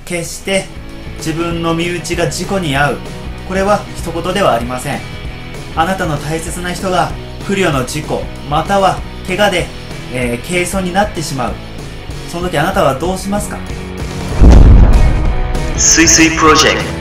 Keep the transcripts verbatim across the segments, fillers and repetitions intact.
決して自分の身内が事故に遭う、これは一言ではありません。あなたの大切な人が不慮の事故または怪我で、えー、軽損になってしまう。その時あなたはどうしますか？ スイスイプロジェクト。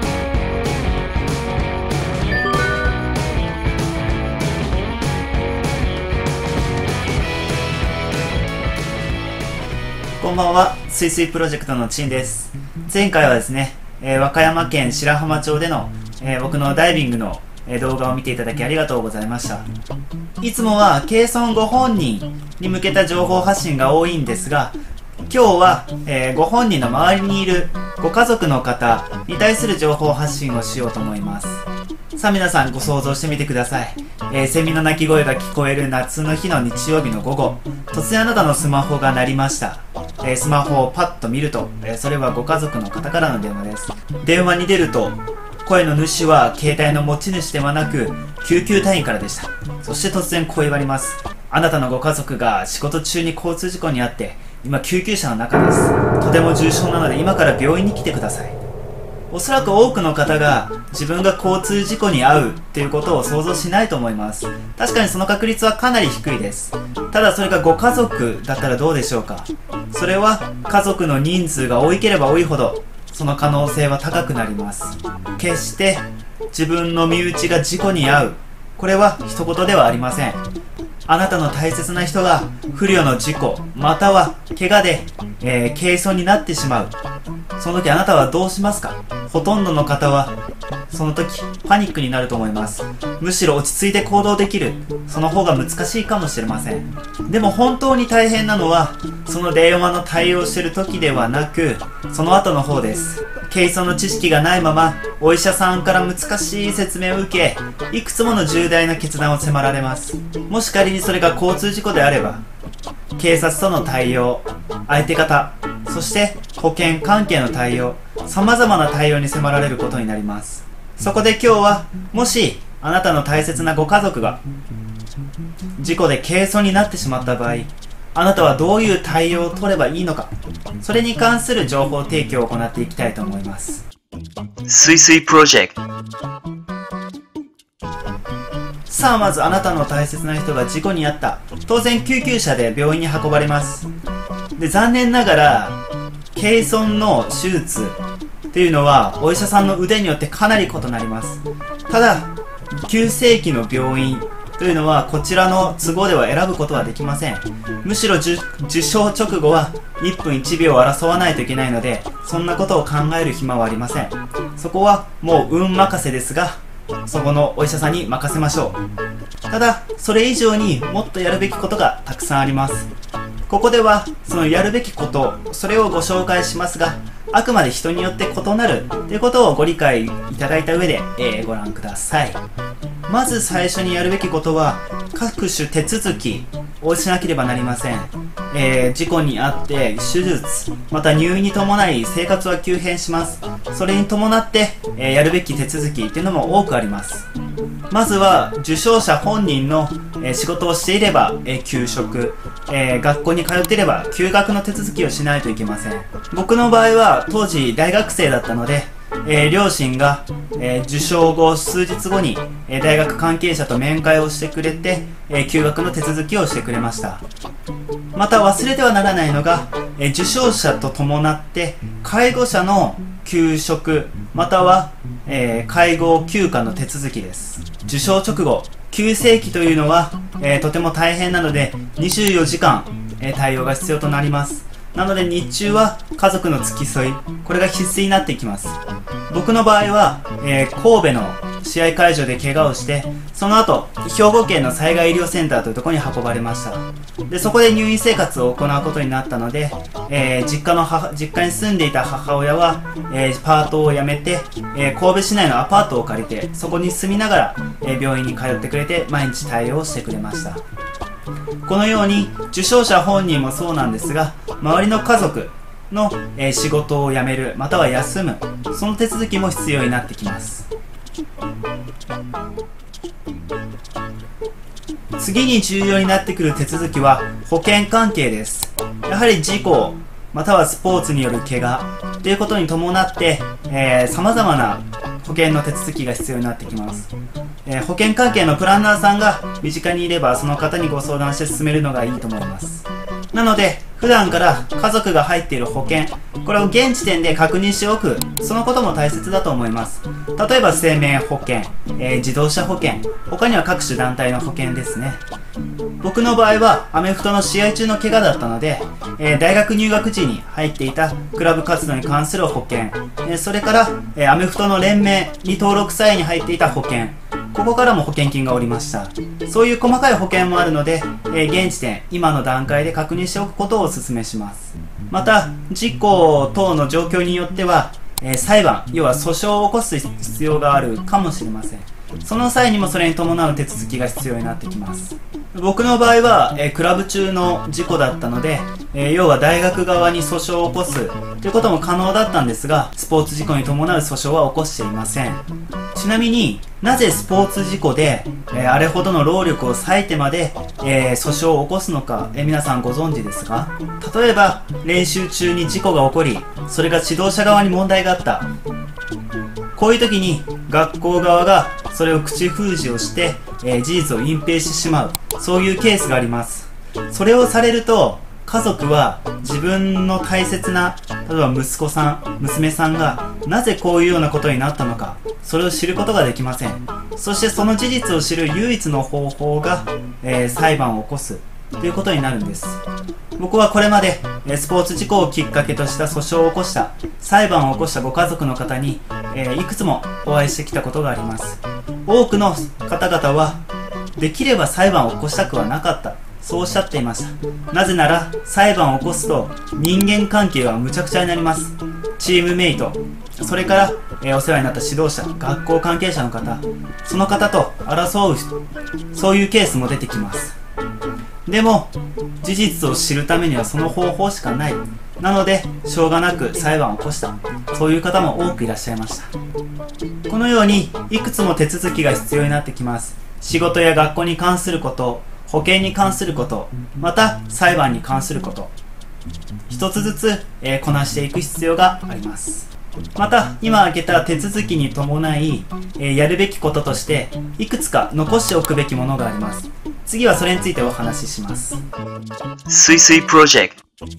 こんばんは、スイスイプロジェクトのチンです。前回はですね、えー、和歌山県白浜町での、えー、僕のダイビングの、えー、動画を見ていただきありがとうございました。いつもは軽損ご本人に向けた情報発信が多いんですが、今日は、えー、ご本人の周りにいるご家族の方に対する情報発信をしようと思います。さあ皆さんご想像してみてください。えー、セミの鳴き声が聞こえる夏の日の日曜日の午後、突然あなたのスマホが鳴りました。えー、スマホをパッと見ると、えー、それはご家族の方からの電話です。電話に出ると、声の主は携帯の持ち主ではなく救急隊員からでした。そして突然こう言われます。あなたのご家族が仕事中に交通事故に遭って今救急車の中です。とても重傷なので今から病院に来てください。おそらく多くの方が自分が交通事故に遭うっていうことを想像しないと思います。確かにその確率はかなり低いです。ただそれがご家族だったらどうでしょうか。それは家族の人数が多ければ多いほどその可能性は高くなります。決して自分の身内が事故に遭う、これは一言ではありません。あなたの大切な人が不慮の事故または怪我で、えー、軽損になってしまう。その時あなたはどうしますか？ほとんどの方はその時パニックになると思います。むしろ落ち着いて行動できる、その方が難しいかもしれません。でも本当に大変なのはその電話の対応している時ではなくその後の方です。軽損の知識がないままお医者さんから難しい説明を受け、いくつもの重大な決断を迫られます。もし仮にそれが交通事故であれば警察との対応、相手方、そして保険関係の対応、様々な対応に迫られることになります。そこで今日はもしあなたの大切なご家族が事故で軽損になってしまった場合、あなたはどういう対応を取ればいいのか、それに関する情報提供を行っていきたいと思います。 スイスイプロジェクト。 さあまずあなたの大切な人が事故に遭った。当然救急車で病院に運ばれます。で、残念ながら軽損の手術っていうのはお医者さんの腕によってかなり異なります。ただ急性期の病院というのはこちらの都合では選ぶことはできません。むしろ受傷直後はいっぷんいちびょうを争わないといけないので、そんなことを考える暇はありません。そこはもう運任せですが、そこのお医者さんに任せましょう。ただそれ以上にもっとやるべきことがたくさんあります。ここではそのやるべきこと、それをご紹介しますが、あくまで人によって異なるということをご理解いただいた上で、えー、ご覧ください。まず最初にやるべきことは各種手続きをしなければなりません。えー、事故に遭って手術また入院に伴い生活は急変します。それに伴って、えー、やるべき手続きっていうのも多くあります。まずは受傷者本人の、えー、仕事をしていれば、えー、休職、えー、学校に通っていれば休学の手続きをしないといけません。僕の場合は当時大学生だったので、えー、両親が、えー、受傷後数日後に、えー、大学関係者と面会をしてくれて、えー、休学の手続きをしてくれました。また忘れてはならないのが、えー、受傷者と伴って介護者の休職または、えー、介護休暇の手続きです。受傷直後急性期というのは、えー、とても大変なのでにじゅうよじかん、えー、対応が必要となります。なので日中は家族の付き添い、これが必須になってきます。僕の場合は、えー、神戸の試合会場で怪我をして、その後兵庫県の災害医療センターというところに運ばれました。でそこで入院生活を行うことになったので、えー、実家の母実家に住んでいた母親は、えー、パートを辞めて、えー、神戸市内のアパートを借りてそこに住みながら、えー、病院に通ってくれて毎日対応してくれました。このように受傷者本人もそうなんですが、周りの家族の、えー、仕事を辞めるまたは休む、その手続きも必要になってきます。次に重要になってくる手続きは保険関係です。やはり事故またはスポーツによる怪我、 ということに伴って、えー、様々な保険の手続きが必要になってきます。えー、保険関係のプランナーさんが身近にいれば、その方にご相談して進めるのがいいと思います。なので、普段から家族が入っている保険、これを現時点で確認しておく、そのことも大切だと思います。例えば生命保険、えー、自動車保険、他には各種団体の保険ですね。僕の場合はアメフトの試合中の怪我だったので、えー、大学入学時に入っていたクラブ活動に関する保険、えー、それから、えー、アメフトの連盟に登録際に入っていた保険、ここからも保険金が下りました。そういう細かい保険もあるので、えー、現時点、今の段階で確認しておくことをお勧めします。また、事故等の状況によっては、えー、裁判、要は訴訟を起こす必要があるかもしれません。その際にもそれに伴う手続きが必要になってきます。僕の場合は、えー、クラブ中の事故だったので、えー、要は大学側に訴訟を起こすということも可能だったんですが、スポーツ事故に伴う訴訟は起こしていません。ちなみになぜスポーツ事故で、えー、あれほどの労力を割いてまで、えー、訴訟を起こすのか、えー、皆さんご存知ですが、例えば練習中に事故が起こり、それが指導者側に問題があった。こういう時に学校側がそれを口封じをして、えー、事実を隠蔽してしまう、そういうケースがあります。それをされると家族は自分の大切な、例えば息子さん、娘さんがなぜこういうようなことになったのか、それを知ることができません。そしてその事実を知る唯一の方法が、えー、裁判を起こすということになるんです。僕はこれまでスポーツ事故をきっかけとした訴訟を起こした、裁判を起こしたご家族の方に、えー、いくつもお会いしてきたことがあります。多くの方々はできれば裁判を起こしたくはなかった、そうおっしゃっていました。なぜなら裁判を起こすと人間関係はむちゃくちゃになります。チームメイト、それから、えー、お世話になった指導者、学校関係者の方、その方と争う、そういうケースも出てきます。でも事実を知るためにはその方法しかない。なのでしょうがなく裁判を起こした、そういう方も多くいらっしゃいました。このようにいくつも手続きが必要になってきます。仕事や学校に関すること、保険に関すること、また裁判に関すること、一つずつ、えー、こなしていく必要があります。また今挙げた手続きに伴い、えー、やるべきこととしていくつか残しておくべきものがあります。次はそれについてお話しします。 水水プロジェク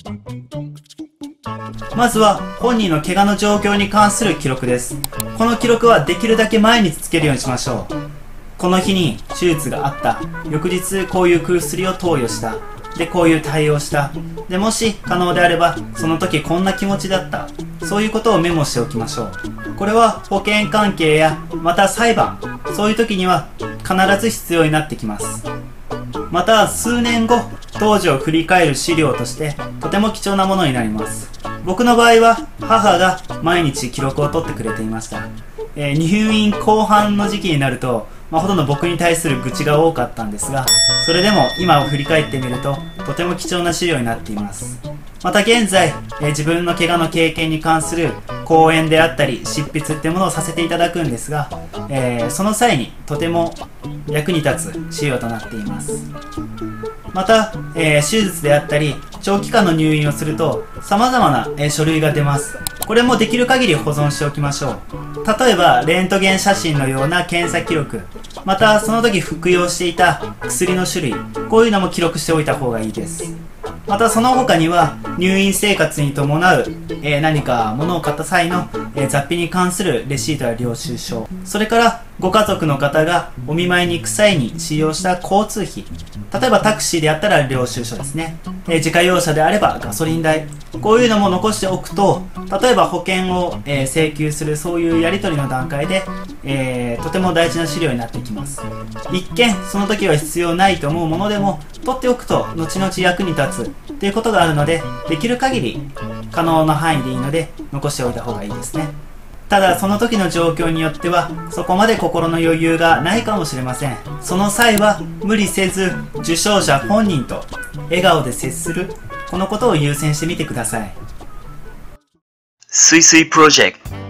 ト。まずは本人の怪我の状況に関する記録です。この記録はできるだけ毎日つけるようにしましょう。この日に手術があった、翌日こういう薬を投与した、でこういう対応した、でもし可能であればその時こんな気持ちだった、そういうことをメモしておきましょう。これは保険関係やまた裁判、そういう時には必ず必要になってきます。また数年後、当時を振り返る資料としてとても貴重なものになります。僕の場合は母が毎日記録を取ってくれていました。えー、入院後半の時期になると、まあ、ほとんど僕に対する愚痴が多かったんですが、それでも今を振り返ってみるととても貴重な資料になっています。また現在、えー、自分の怪我の経験に関する講演であったり執筆っていうものをさせていただくんですが、えー、その際にとても役に立つ資料となっています。また、えー、手術であったり長期間の入院をすると様々な、えー、書類が出ます。これもできる限り保存しておきましょう。例えばレントゲン写真のような検査記録、またその時服用していた薬の種類、こういうのも記録しておいた方がいいです。またその他には入院生活に伴う、えー、何か物を買った際の、えー、雑費に関するレシートや領収書、それからご家族の方がお見舞いに行く際に使用した交通費、例えばタクシーであったら領収書ですね、えー、自家用車であればガソリン代、こういうのも残しておくと、例えば保険を、えー、請求するそういうやり取りの段階で、えー、とても大事な資料になってきます。一見その時は必要ないと思うものでも取っておくと後々役に立つということがあるので、できる限り可能な範囲でいいので残しておいた方がいいですね。ただその時の状況によってはそこまで心の余裕がないかもしれません。その際は無理せず受賞者本人と笑顔で接する、このことを優先してみてください。 水水プロジェクト。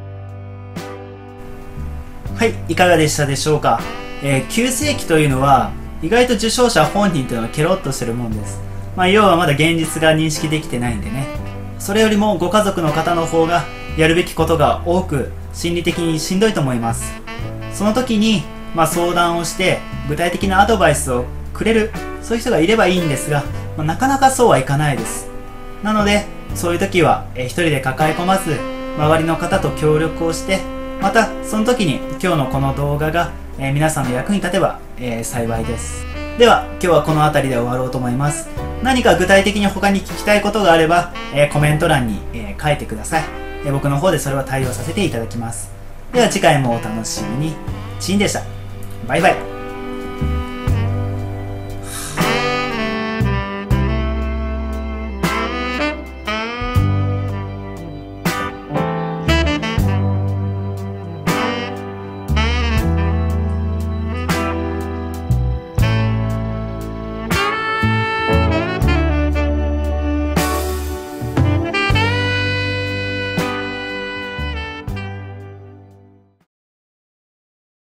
はい、いかがでしたでしょうか。えー、急性期というのは意外と受賞者本人というのはケロッとしてるもんです。まあ要はまだ現実が認識できてないんでね。 それよりもご家族の方の方がやるべきことが多く心理的にしんどいと思います。その時に、まあ、相談をして具体的なアドバイスをくれる、そういう人がいればいいんですが、まあ、なかなかそうはいかないです。なのでそういう時は、えー、一人で抱え込まず周りの方と協力をして、またその時に今日のこの動画が、えー、皆さんの役に立てば、えー、幸いです。では今日はこの辺りで終わろうと思います。何か具体的に他に聞きたいことがあれば、えー、コメント欄に、えー、書いてください、えー、僕の方でそれは対応させていただきます。では次回もお楽しみに。チンでした。バイバイ。